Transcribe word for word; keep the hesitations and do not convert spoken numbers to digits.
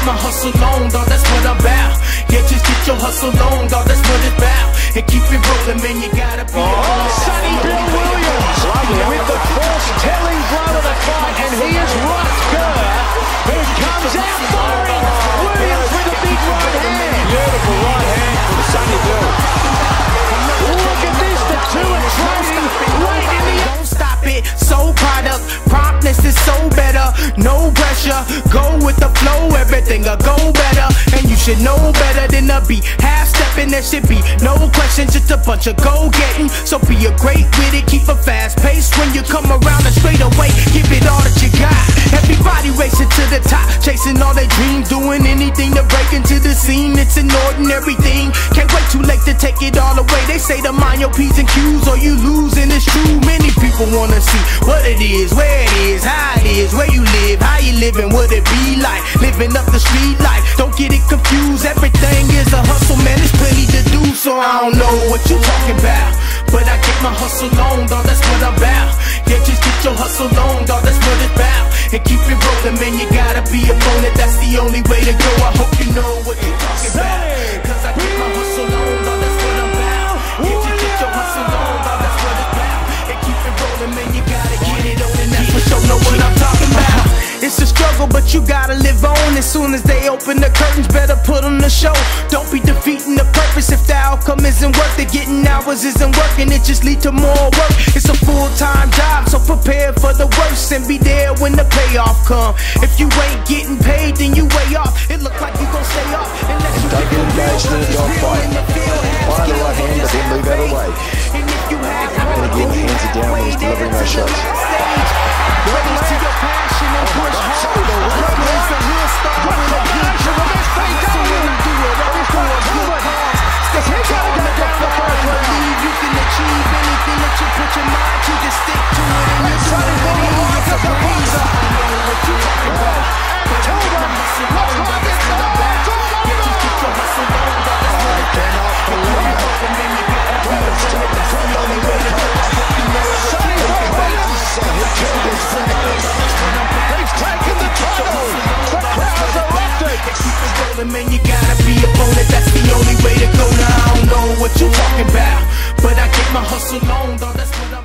my hustle on, dawg, that's what I'm about. Yeah, just get your hustle on, dawg, that's what it's about. And keep it rolling, man, you gotta be oh, on. Sonny Bill Williams with the first telling blow of the fight, and he is Ross Kerr, who comes out firing. Williams with a big right hand. Beautiful right hand from Sonny Bill. Look at this, the two are trading right in the... Don't stop it, soul product, promptness is so better. No pressure, go with the flow, everything'll go better. And you should know better than to be half-stepping. There should be no question, just a bunch of go-getting. So be a great with it, keep a fast pace. When you come around and straight away, give it all that you got. Everybody racing to the top, chasing all their dreams, doing anything to break into the scene. It's an ordinary thing, can't wait too late to take it all away. They say to mind your P's and Q's or you lose, and it's true. Many people wanna see what it is, where it is, how it is, where you live, how you living, what it be like, living up the street life. Don't get it confused, everything is a hustle, man, there's plenty to do. So I don't know what you talking about, but I get my hustle on, dawg, that's what I'm about. Yeah, just get your hustle on, dawg, that's what it's about. And keep it rolling, man, you gotta be on it, that's the only way to go. I hope you know what you talking about, cause I get my hustle on, dawg, that's what I'm about. Yeah, just get your hustle on, dawg, that's what it's about. And keep it rolling, man, you gotta get it on, and that's for sure, know what I'm talking about. It's a struggle, but you gotta live on. As soon as they open the curtains, better put on the show. Don't be defeating the purpose if the outcome isn't worth it. Getting hours isn't working, it just lead to more work. It's a full-time job, so prepare for the worst and be there when the payoff come. If you ain't getting paid, then you way off. It look like you gon' stay off unless you Don't get engaged in a dogfight. Fire the right hand, but then move out of the way. And again, hands are down when he's delivering those shots. Raise to your passion and push hard. Brother is a real star with a good job. So when you do it all for a good cause, stay strong, motherfucker, believe you can achieve anything that you put your mind to. Just stick to it and you're gonna believe it's a breeze. I know what you talking about, but I get my hustle on, dawg, that's what I'm about. Yeah, just get your hustle on, dawg, that's what it's about. And keep it rolling, man, you gotta be a winner, that's the only way to go. I hope you know what you're talking about. They've taken the title. The crowds are erupted. Keep it rolling, man, you gotta be a opponent. That's the only way to go. Now I don't know what you're talking about, but I get my hustle on, dawg, that's what I